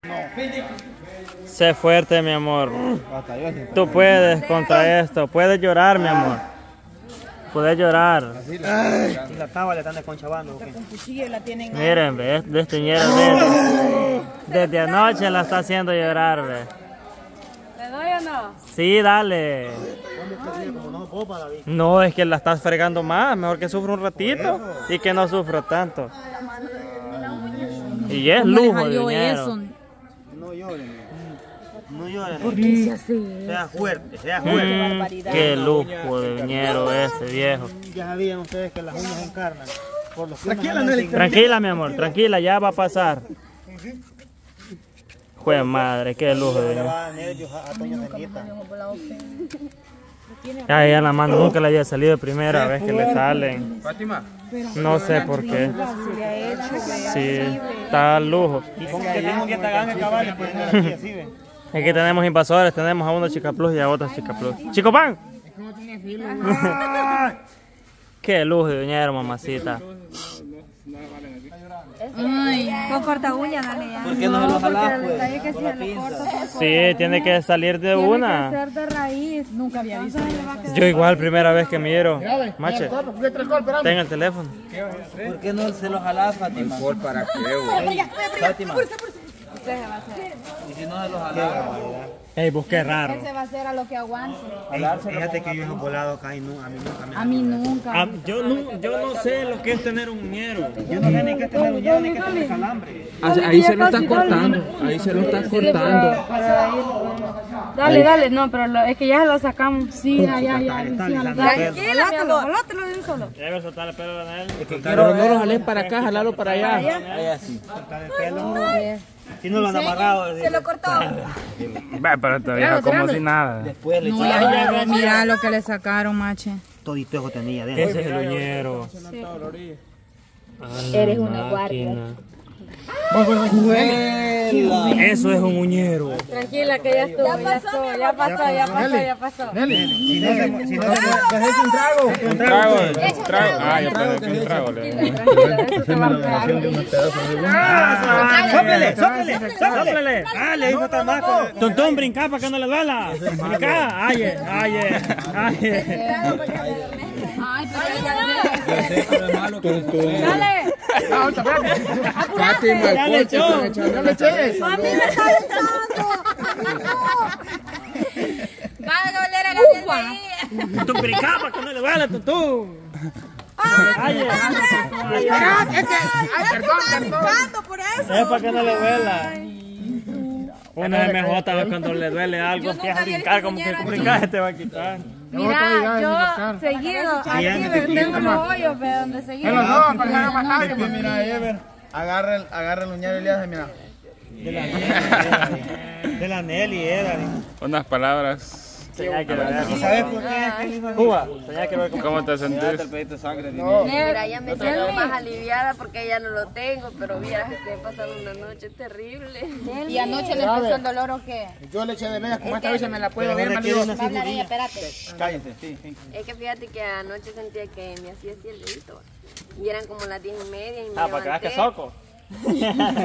Sé fuerte, mi amor. Tú puedes contra esto. Puedes llorar, mi amor. Puedes llorar. Y la cava le están desconchavando. Miren, ve, este ñero desde anoche la está haciendo llorar, ve. ¿Le doy o no? Sí, dale. No, es que la estás fregando más. Mejor que sufra un ratito y que no sufra tanto. Y es lujo de dinero. No lloren. No lloren. ¿Por qué se hace? Sea fuerte, sea fuerte. Qué lujo de dinero este viejo. Ya sabían ustedes que las uñas encarnan. Por los Tranquila, mi amor, tranquila, ya va a pasar. Jue madre, qué lujo de dinero. Ay, a la mano nunca le había salido de primera vez que le salen. No sé por qué. Sí, está al lujo. Aquí tenemos invasores, tenemos a unos Chica Plus y a otros Chica Plus. ¡Chico Pan! ¡Qué lujo de dinero, mamacita! Ay, con corta uña, dale ya. ¿Por qué no se lo jalás, pues? Sí, tiene que salir de una. Tiene que ser de raíz. Nunca había visto eso. Yo igual, primera vez que miro. Mache, tenga el teléfono. ¿Por qué no se lo jalás, Fátima? ¿Para qué, Fátima. Usted se va a hacer. Y si no se lo jalás, Ey, busqué raro. Él se va a hacer a lo que aguante. fíjate que yo he volado acá y no, a mí nunca me A mí nunca. Ah, yo no sé lo que es tener un ñero. Yo no sé ni qué es tener uñero ni qué es tener calambre. Ahí se lo está cortando. Ahí se lo está cortando. Dale, dale, no, pero es que ya lo sacamos. Sí, ya. Tranquila, jalátelo de un solo. Debe soltar el pelo de él. Pero no lo jales para acá, jalalo para allá. Ahí así. Cortar el pelo. Si no lo han amarrado. Se lo cortó. Pero todavía como si nada. Después le No, echaron. ya, mira lo que le sacaron, mache. Todito eso tenía. Ese es el uñero. Eres una guardia. Eso es un uñero. Tranquila que ya estuvo, ya pasó. Si no se un trago. Un trago. Ah, yo pensé que un trago. Sóplele. Ah, le hizo tabaco. Tontón, brinca para que no le duela. Brinca. Ay. Ay, pero dale. Fátima, el coche, no le eches. A mí me está gustando. Va a doler a la Tú brinca para que no le duela, tontón. Ay, brincando por eso. es para que no le duela. Una MJ cuando le duele algo, empieza a brincar como que brincar te va a quitar. Mira, yo seguido, aquí tengo los hoyos, pero donde seguido. Mira, Ever, agarra el uñero y le hace, mira. De la Nelly era. Unas palabras. Tenía que ver. ¿Y sabes por qué? Cuba, tenía que ver con... ¿Cómo te sentís? Mira, ya me siento más aliviada porque ya no lo tengo, pero vieras que he pasado una noche terrible. ¿Y anoche le empezó el dolor o qué? Yo le eché de media, como esta vez se me la puedo ver, Espérate. Cállate, sí. Es que fíjate que anoche sentía que me hacía así el dedito. Y eran como las 10:30 y me para que veas que soco. Y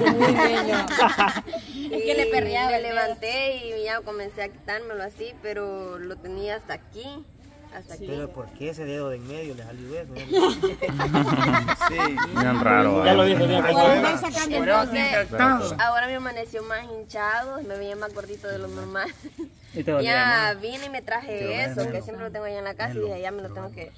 que le perreaba. Me levanté y ya comencé a quitármelo así, pero lo tenía hasta aquí. Hasta aquí. Pero ¿por qué ese dedo de en medio le salió eso? Sí. Bien raro. Ya lo dijo bien. Entonces, ahora me amaneció más hinchado, me veía más gordito de lo normal. Y te dolía Ya vine y me traje eso, que siempre lo tengo allá en la casa y dije, ya me lo tengo que...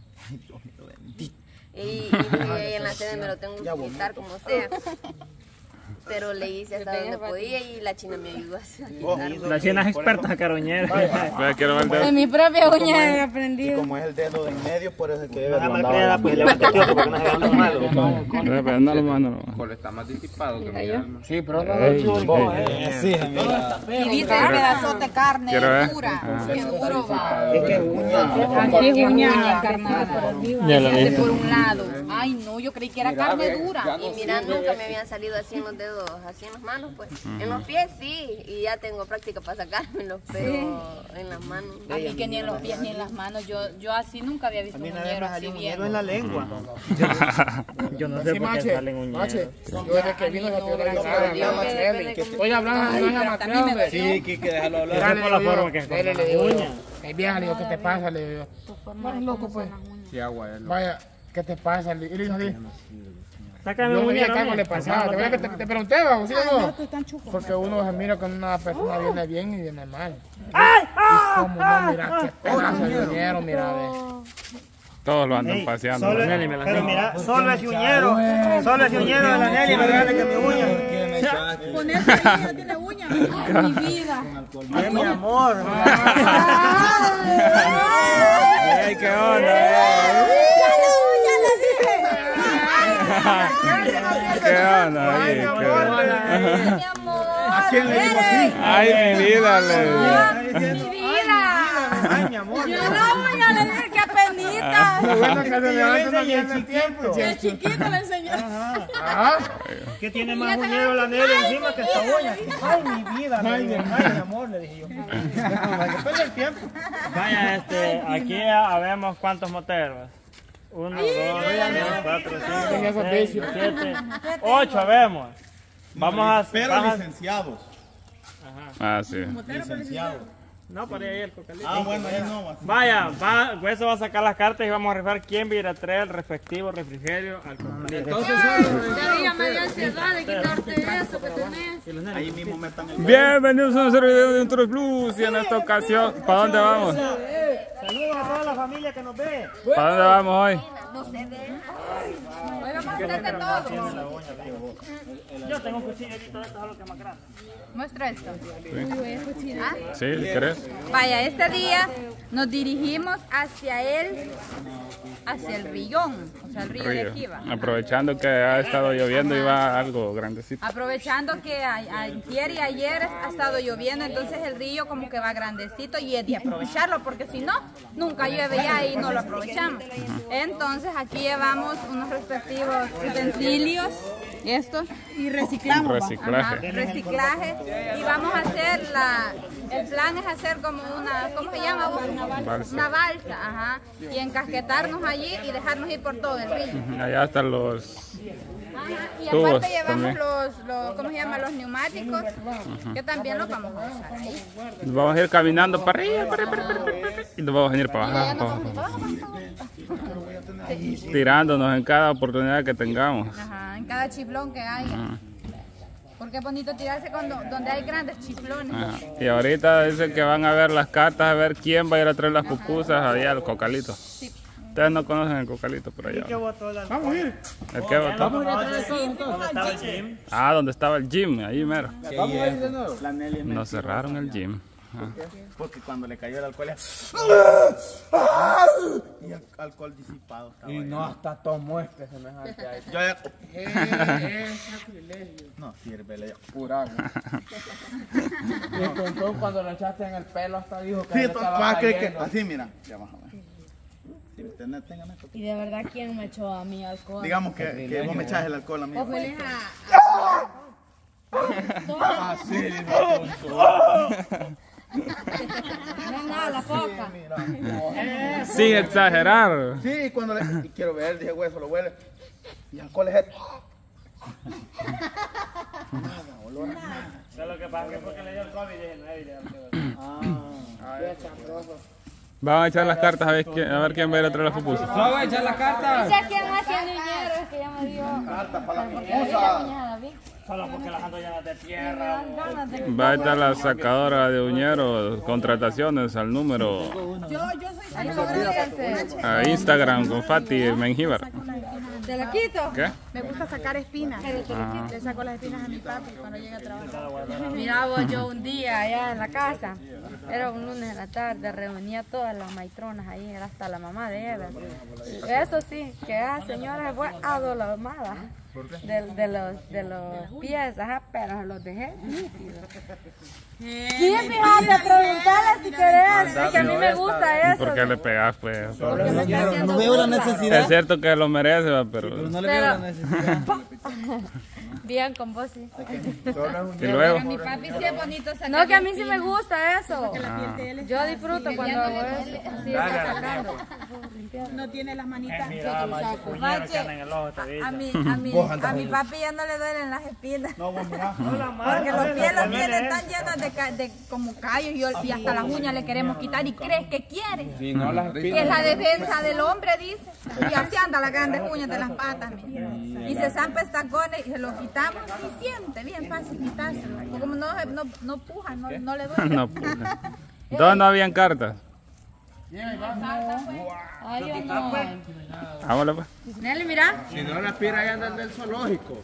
Y en la cena me lo tengo que quitar como sea. Pero le hice hasta donde podía y la china me ayudó a quitarlo. La china es experta, caroñera. Quiero ver En mi propia uña he aprendido. Como es el dedo de en medio, por eso es que debe Pues le porque no se vean tan malo. Pero no lo mando. está más disipado que mi alma. Sí, pero Sí, Y viste el pedazote de carne Quiero ver. dura. Qué duro va. es que uña. Aquí es uña encarnada. Ya lo Este viste. por un lado. Ay, Ay, no, yo creí que era carne dura. Y mira, nunca me habían salido así en los dedos, así en las manos, pues. En los pies sí, y ya tengo práctica para sacármelos, pero en las manos. A mí que ni en los pies ni en las manos, yo así nunca había visto un uñero así bien. en la lengua. Yo no sé por qué salen uñeros. Yo desde que vino Oye, hablando de Sí, Kike, déjalo hablar. Esa es por la forma que Dele, es le con digo las yo. uñas. Vieja, le digo, ¿qué te pasa? Le digo, bueno, loco, pues. Sí, agua, Vaya, ¿qué te pasa? Y le dijo así. Sácame Yo un no sabía uñero. qué algo le pasaba. ¿Te acuerdas que te pregunté, vamos? ¿Sí o no? Están chucos. Porque uno se mira cuando una persona viene bien y viene mal. Y como no, mira, qué pedazo de uñero, mira, ve. Todos lo andan paseando. Solo, Nelly me la pero saco. mira, solo ese uñero de la Nelly me grande que mi uña. Ponerse ahí no tiene uñas. Mi vida. Ay, mi amor. Ay, qué onda. Qué onda. Ahí, qué onda. Mi amor. ¿A quién le digo así? Ay, mi vida, le Mi vida. Ay, mi amor. Yo no, ya le dije que penita. Bueno, que se levanta no pierde el tiempo. El chiquito le enseñó. Que tiene más uñero la Nelly encima que esta uña. Ay, mi vida. Ay, mi amor, le dije yo. Que pierda el tiempo. Vaya, aquí habemos cuántos moteros. 1, 2, 3, 4, 5, 6, 7, 8 habemos. Vamos a hacer. Pero licenciados. Ah, sí. Licenciados. No, por ahí el cocalito. Ah, bueno, ahí no. Vaya, eso va a sacar las cartas y vamos a rifar quién va a ir a traer el respectivo refrigerio al cocalito. Ya me dio ansiedad de quitarte eso que tenés. Ahí mismo metan el... Bienvenidos a un video de Tour Plus y en esta ocasión, ¿para dónde vamos? Saludos a toda la familia que nos ve. ¿Para dónde vamos hoy? No sé de él. Hoy vamos a hacer de todo. Yo tengo un cuchillito de esto, es lo que más grande. Muestra esto. Sí, si querés. Vaya, este día nos dirigimos hacia el Rillón, o sea, el río de aquí va. Aprovechando que ha estado lloviendo y va algo grandecito. Aprovechando que ayer y ayer ha estado lloviendo, entonces el río como que va grandecito y es de aprovecharlo, porque si no, nunca llueve ya y no lo aprovechamos. Entonces aquí llevamos unos respectivos utensilios, estos, y reciclamos. Reciclaje. Ajá, reciclaje, y vamos a hacer el plan es hacer como una, ¿cómo se llama? Una balsa, ajá, y encasquetarnos allí y dejarnos ir por todo el río. Allá están los... Ajá, y tubos aparte llevamos también. los, ¿cómo se llama? Los neumáticos, que también los vamos a usar ahí. Nos vamos a ir caminando para arriba, y nos vamos a venir para Ya abajo. nos vamos para abajo. Tirándonos en cada oportunidad que tengamos. Ajá, en cada chiflón que haya. Porque es bonito tirarse donde hay grandes chiflones. Ajá. Y ahorita dicen que van a ver las cartas, a ver quién va a ir a traer las pupusas allá al cocalito. Ustedes no conocen el cocalito por allá. Vamos a ir. ¿El qué votó? ¿Dónde estaba el gym? Ah, donde estaba el gym, ahí mero. La Nelly es Nos cerraron el gym. porque cuando le cayó el alcohol y el alcohol disipado estaba ahí. hasta tomó este semejante ahí. Yo ya... Es sacrilegio. No sirve, le Pura agua. Y el tontón cuando lo echaste en el pelo hasta dijo que Sí, le tú estaba vas a creer que... cayendo. Así, mira. Ya vamos a ver. Si ustedes tengan esto. Y de verdad, ¿quién me echó a mí alcohol? Digamos que vos me echás el alcohol a mí. Vos feliz Ah, sí, No es nada, la foca. Sin exagerar. sí, cuando le... Y quiero ver, dije, güey, solo huele. Y alcohol es esto. Nada, olor a nada. Eso lo que pasa es que porque le dio el COVID-19. Vamos a echar las cartas a ver quién va a ir a traer las pupusas. Vamos a echar las cartas. Ya quién más tiene dinero, es que ya me dio. Carta para la Porque pupusa. ya David. Solo porque las ando llenas de Me tierra. dan ganas de... Va a estar la sacadora de uñeros, contrataciones al número Yo soy sacadora de a Instagram con Fati Mengíbar. ¿Te la quito? ¿Qué? Me gusta sacar espinas. Le saco las espinas a mi papi cuando llega a trabajar. Mira vos, yo un día allá en la casa, era un lunes en la tarde, reunía todas las maitronas ahí, era hasta la mamá de Eva. Eso sí, que esa señora fue adolomada de los pies, ajá, pero los dejé nítidos. Sí, fíjate, preguntarle si querés, es que a mí me gusta eso. ¿Por qué le pegas, pues? No veo la necesidad. Es cierto que lo merece, va, pero... No le veo la necesidad. Bien con vos, sí. Y luego... Mi papi sí es bonito sacar. No, que a mí sí me gusta eso. Yo Yo disfruto cuando hago eso. Sí, está sacando. no tiene las manitas. Mira, más puñeros que andan en el ojo, te digo. A mi papi ya no le duelen las espinas. No, vos mirá. Porque los pies los tiene tan llenos de como callos y hasta las uñas le queremos quitar y crees que quiere. Sí, no, las Que es la defensa del hombre, dice. Y así anda las grandes uñas de las patas. Mira. Y se zampa tacones y se los quitamos y siente bien fácil quitárselo. Porque como no puja, no le duele. No puja. ¿Dónde no habían cartas? Ay, yo no. Vámonos, pues. Nelly, mira. Si no la pira ahí andan del zoológico.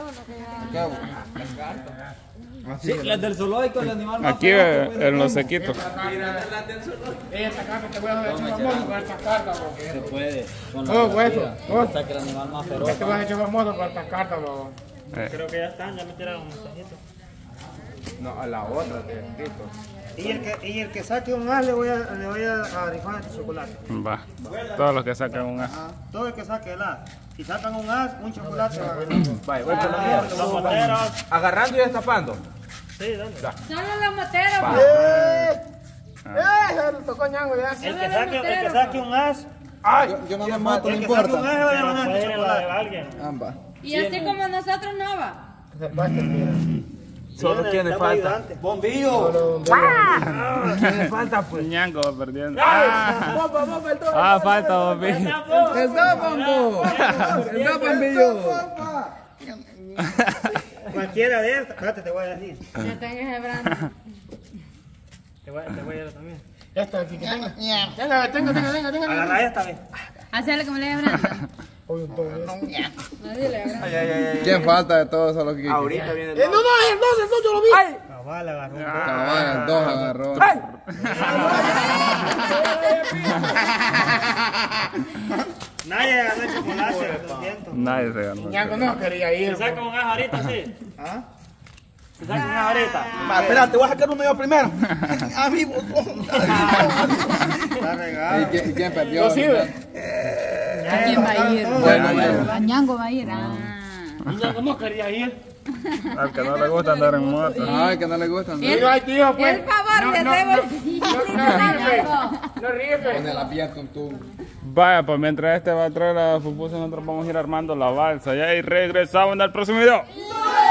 Sí, las del zoológico, el animal más Aquí en los sequitos. Esta carta te voy a hacer famoso con estas cartas. se puede. Con Oh, hueso. hasta que el animal más feroz. Te voy a hacer famoso con estas cartas. Creo que ya están, ya me tiraron un mensajito. No, a la otra te escrito. Y el que saque un as le voy a rifar este chocolate. Va. Todos los que sacan un as. Todo el que saque el as. Si sacan un as, un chocolate va a ganar. Vaya, voy por la mía. Los moteros. Agarrando y destapando. Sí, ¿dónde? Solo los moteros. Le tocó ñango ya. El que saque un as, Ay, Yo no me mato, no el que saque un importa. as le va a ganar Puede este ir a la de chocolate. alguien. Ambas. Y así como nosotros no va. solo tiene falta. ¡Bombillo! Tiene falta, pues. Ñango va perdiendo. ¡Bomba, Falta, Bobby. ¡El bombo! ¡El bombillo! Cualquiera de estas, espérate, te voy a decir. Ya tengo ese brando. Te voy a dar también. Esta aquí que tengo. Tenga. Agarra esta vez. Hacerle como le dé brando. Oye, un todo eso. No, dile, brando. ¿Quién falta de todos? Solo que Ahorita viene el dos. El dos yo lo vi. Cabal, agarró un Cabal, el 2 agarró. Nadie ganó el chocolate, lo siento. Nadie se ganó. Ñango no quería ir. ¿Se saca un as ahorita, sí? ¿Ah? ¿Se saca un as ahorita? Espérate, voy a sacar uno yo primero. A mí, botón. Está regado. ¿Y quién perdió? ¿Quién va a ir? Bueno. Ñango va a ir. Ñango no quería ir. Al que no le gusta andar en moto. Ay, que no le gustan. Ay, tío, pues. Por favor, le debo. No rife. Pone la piel con tu... Vaya, pues mientras este va a traer las pupusas, nosotros vamos a ir armando la balsa. Ya y regresamos en el próximo video.